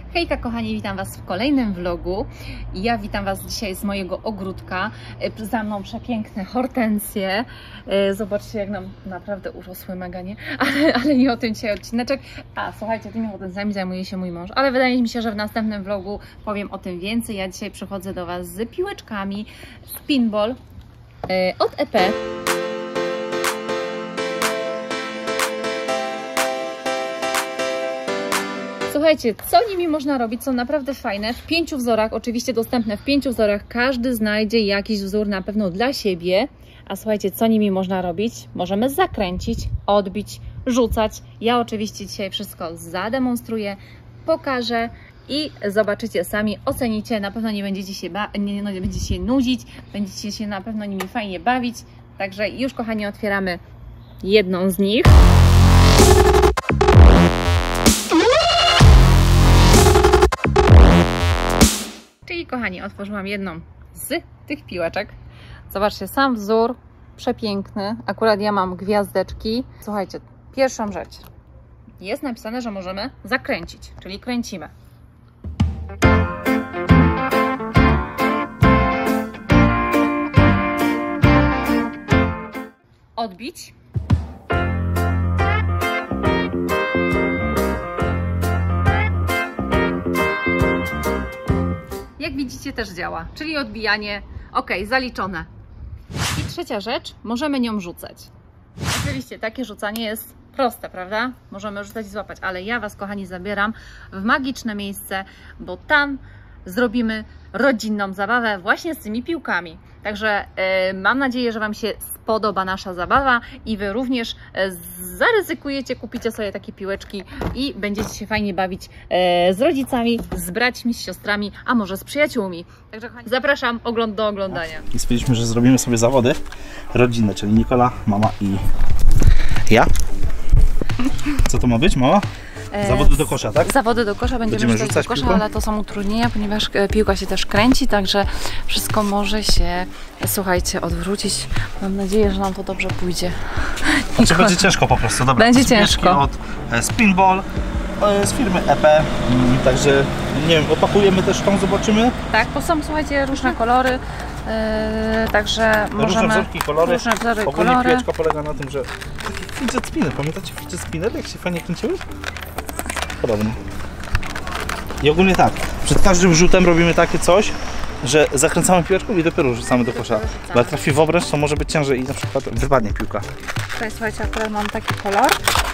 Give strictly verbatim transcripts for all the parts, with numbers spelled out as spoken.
Hejka kochani, witam Was w kolejnym vlogu. Ja witam Was dzisiaj z mojego ogródka. Za mną przepiękne hortensje. Zobaczcie, jak nam naprawdę urosły mega, nie? Ale, ale nie o tym dzisiaj odcineczek. A słuchajcie, tymi hortensjami zajmuje się mój mąż, ale wydaje mi się, że w następnym vlogu powiem o tym więcej. Ja dzisiaj przychodzę do Was z piłeczkami Spinball od E P. Słuchajcie, co nimi można robić, są naprawdę fajne, w pięciu wzorach, oczywiście dostępne w pięciu wzorach, każdy znajdzie jakiś wzór na pewno dla siebie. A słuchajcie, co nimi można robić? Możemy zakręcić, odbić, rzucać. Ja oczywiście dzisiaj wszystko zademonstruję, pokażę i zobaczycie sami, ocenicie, na pewno nie będziecie się, ba nie, no, nie będziecie się nudzić, będziecie się na pewno nimi fajnie bawić. Także już kochani, otwieramy jedną z nich. Czyli kochani, otworzyłam jedną z tych piłeczek. Zobaczcie, sam wzór przepiękny. Akurat ja mam gwiazdeczki. Słuchajcie, pierwszą rzecz. Jest napisane, że możemy zakręcić, czyli kręcimy. Odbić. Jak widzicie, też działa, czyli odbijanie, ok, zaliczone. I trzecia rzecz, możemy nią rzucać. Oczywiście takie rzucanie jest proste, prawda? Możemy rzucać i złapać, ale ja Was, kochani, zabieram w magiczne miejsce, bo tam zrobimy rodzinną zabawę właśnie z tymi piłkami. Także yy, mam nadzieję, że Wam się spodoba nasza zabawa i Wy również yy, zaryzykujecie, kupicie sobie takie piłeczki i będziecie się fajnie bawić yy, z rodzicami, z braćmi, z siostrami, a może z przyjaciółmi. Także kochani, zapraszam ogląd do oglądania. I stwierdziliśmy, że zrobimy sobie zawody rodzinne, czyli Nikola, mama i ja. Co to ma być, mama? Zawody do kosza, tak? Zawody do kosza, będziemy, będziemy rzucać do kosza, piłką? Ale to są utrudnienia, ponieważ piłka się też kręci, także wszystko może się, słuchajcie, odwrócić. Mam nadzieję, że nam to dobrze pójdzie. Znaczy będzie ciężko po prostu. Dobra, będzie ciężko. Od Spinball z firmy E P, także nie wiem, opakujemy też tą, zobaczymy. Tak, bo są, słuchajcie, różne kolory, yy, także różne możemy... wzorki, kolory. Różne wzory, Ogólnie kolory. piłeczka polega na tym, że taki fidget spinner, pamiętacie fidget spinner, jak się fajnie kręciły? Podobnie. I ogólnie tak, przed każdym rzutem robimy takie coś, że zakręcamy piłeczką i dopiero rzucamy do kosza. Bo jak trafi w obręcz, to może być ciężej i na przykład wypadnie piłka. Tutaj, słuchajcie, akurat mam taki kolor.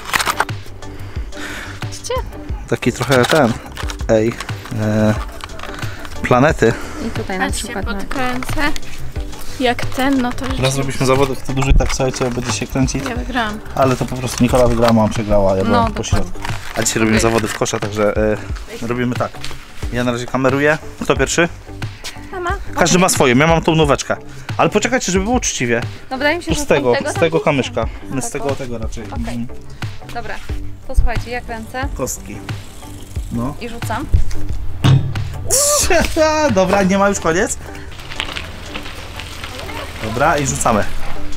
Widzicie? Taki trochę ten, ej, e, planety. I tutaj na przykład podkręcę. Jak ten, no to... Teraz zrobiliśmy zawody, kto duży, tak słuchajcie, będzie się kręcić. Ja wygrałam. Ale to po prostu Nikola wygrała, mama przegrała, ja byłam no, po środku. A dzisiaj robimy okay. zawody w kosza, także e, robimy tak. Ja na razie kameruję. Kto pierwszy? Mama. Każdy ma swoje, ja mam tą nóweczkę. Ale poczekajcie, żeby było uczciwie. No wydaje mi się, to że z tego, tego, z tego kamyszka. No, z tego, tego raczej. Okay. Mhm. Dobra, to słuchajcie, ja kręcę. Kostki. No. I rzucam. Dobra, nie ma już koniec. Dobra, i rzucamy.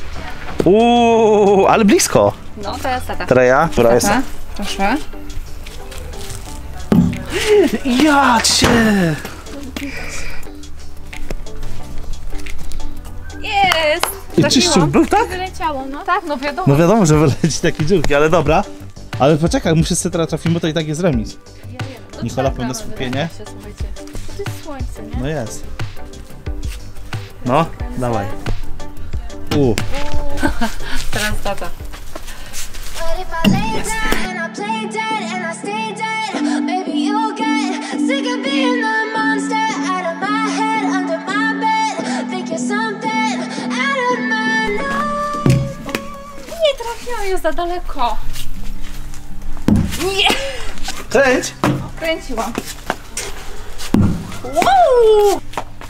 Uuu, ale blisko. No, teraz tata. Teraz ja, która jest. Proszę. Ja cię! Jest! I czyściu był, tak? Wyleciało, no. Tak, no wiadomo. No wiadomo, że wyleci takie dziurki, ale dobra. Ale poczekaj, muszę sobie teraz trafimy, bo to i tak jest remis. Ja wiem. No, Nikola pełne skupienie. się, słuchajcie. To jest słońce, nie? No jest. No, dawaj. U. Teraz tata. Nie trafiłam, jest za daleko. Nie! Kręć! Kręciłam. Wow!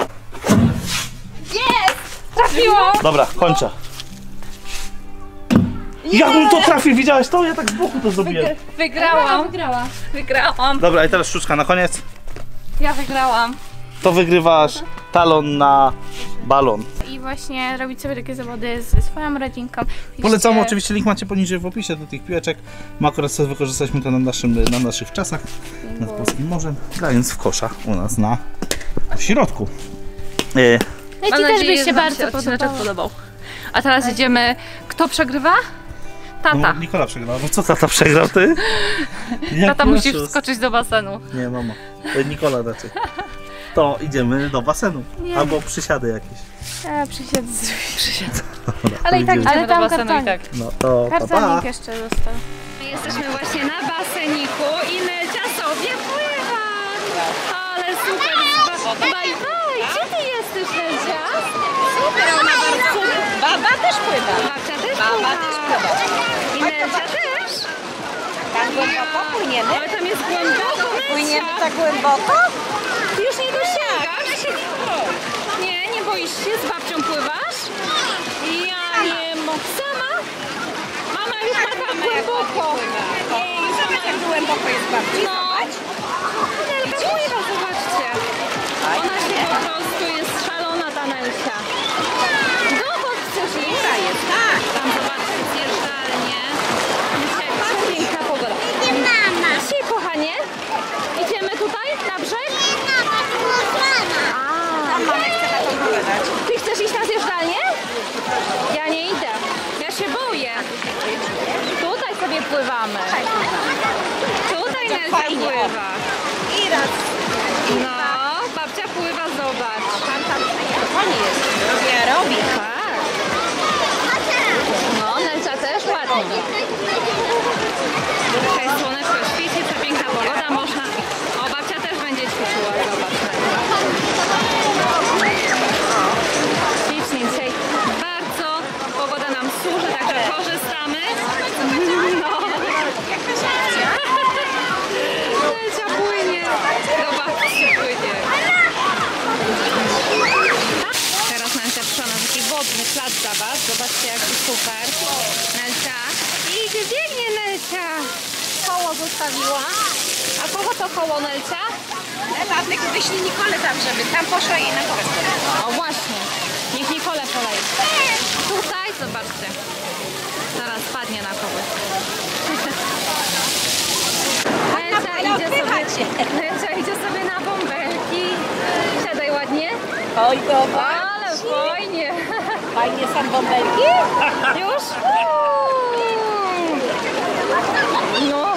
Jest! Trafiłam! Dobra, kończę. Jak bym to trafił, widziałeś to? Ja tak z boku to zrobiłem. Wygrałam. Wygrała. Wygrałam. Dobra, i teraz sztuczka na koniec. Ja wygrałam. To wygrywasz talon na balon. I właśnie robić sobie takie zawody ze swoją rodzinką. Polecamy, Oczywiście- oczywiście link macie poniżej w opisie do tych piłeczek. My akurat sobie wykorzystaliśmy to na, naszym, na naszych czasach nad Polskim Morzem, grając w kosza u nas na w środku. E, No i Mam ci też nadzieję, by że się wam bardzo odcineczek podobało. podobał. A teraz idziemy. Kto przegrywa? Tata. no, Nikola przegrała. No co tata przegrał, ty? Jak Tata ty musi masz- wskoczyć do basenu. Nie, mama. To Nikola raczej. To idziemy do basenu. Nie. Albo przysiady jakieś. A, przysiad z... Dobra, Ale i tak, idziemy. ale Idziemy do tam basenu i kartonik. tak. No to pa, pa. Kartonik jeszcze został. Jesteśmy właśnie na baseniku i Nelcia sobie pływa. Ale super. Bye bye. Gdzie ty jesteś, Nelcia? Super, ona bardzo. Baba też pływa. Babcia też Baba pływa. też pływa. I Nelcia też. Tak głęboko płyniemy? Ale tam jest głęboko, Płyniemy Nelcia. tak głęboko? Ty już nie dosięgasz? Nie, nie boisz się? Z babcią pływasz? Ja nie mogę. Sama? Mama już ma tak głęboko. Nie, już wiemy, jak głęboko jest babci. No. Zobacz. Nelka pływa, zobaczcie. Ona się po prostu jest szalona, ta Nelka. Dokąd chcesz iść? jest, tak. Tam zobaczcie, zjeżdżalnie. Dzisiaj piękna pogoda. Dzisiaj, kochanie, idziemy tutaj na brzeg? Tam mamy chce taką pogadać. Ty chcesz iść na zjeżdżalnię? Ja nie idę. Ja się boję. Tutaj sobie pływamy. Tutaj Nelka fajnie. pływa. I raz. No, babcia pływa, zobacz. Tam, tam. Fajnie jest. Robię, robię. Tak. No, Nelcia też ładnie. Dzisiaj słoneczko świeci, przepiękna pogoda, można... O, babcia też będzie ćwiczyła, zobacz. Ślicznie dzisiaj. Bardzo pogoda nam służy, także korzystamy. No. Nelcia płynie. Zobaczcie, płynie. Teraz Nelcia przyszła na taki wodny plac zabaw. Zobaczcie, jaki super. Nelcia. Idzie, biegnie Nelcia. Koło zostawiła. A kogo to koło, Nelcia? Babek, wyślij Nikolę tam, żeby tam poszła i na górę. O właśnie. Niech Nikolę poleje. Tutaj, zobaczcie. Zaraz padnie na kogoś. Nelcia idzie sobie, Nelcia idzie sobie na bąbelki. Siadaj ładnie. Oj, zobacz. Ale fajnie. Fajnie są bąbelki. Już? No.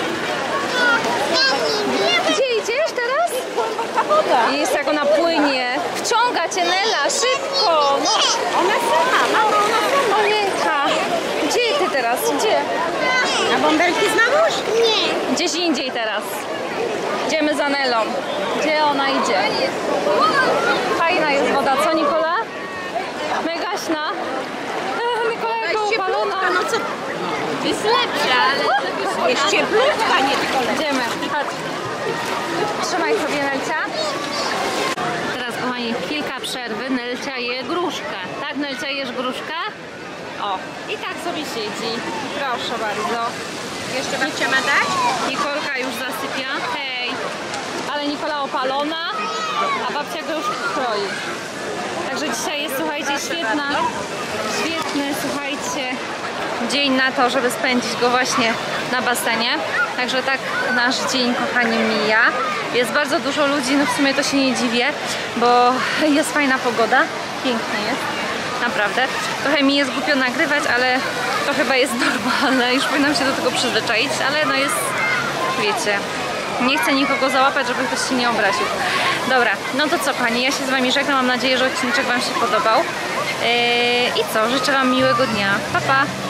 Gdzie idziesz teraz? Głęboka woda. Jest jak ona płynie. Wciąga cię, Nela, szybko. No. Ona sama, mama, ona sama. Ojejka. Gdzie ty teraz? Gdzie? Na bąbelki znowuż? Nie. Gdzieś indziej teraz. Idziemy za Nelą. Gdzie ona idzie? Fajna jest woda, co Nikola? Megaśna. E, Nikola jaka upalona. No co? Jest lepsza, ale... Jest cieplutka, nie tylko lepiej. Idziemy, chodź. Trzymaj sobie, Nelcia. Teraz, kochani, kilka przerwy. Nelcia je gruszkę. Tak, Nelcia, jesz gruszkę? O, i tak sobie siedzi. Proszę bardzo. Jeszcze babcia ma dać? Nikolka już zasypia. Hej. Ale Nikola opalona, a babcia go już kroi. Także dzisiaj jest, słuchajcie, świetna, świetny, słuchajcie, dzień na to, żeby spędzić go właśnie na basenie. Także tak nasz dzień, kochani, mija. Jest bardzo dużo ludzi, no w sumie to się nie dziwię, bo jest fajna pogoda, pięknie jest, naprawdę. Trochę mi jest głupio nagrywać, ale to chyba jest normalne, już powinnam się do tego przyzwyczaić, ale no jest, wiecie, nie chcę nikogo załapać, żeby ktoś się nie obraził. Dobra, no to co, kochani, ja się z wami żegnam, mam nadzieję, że odcinek wam się podobał. Yy, I co, życzę wam miłego dnia. Pa, pa!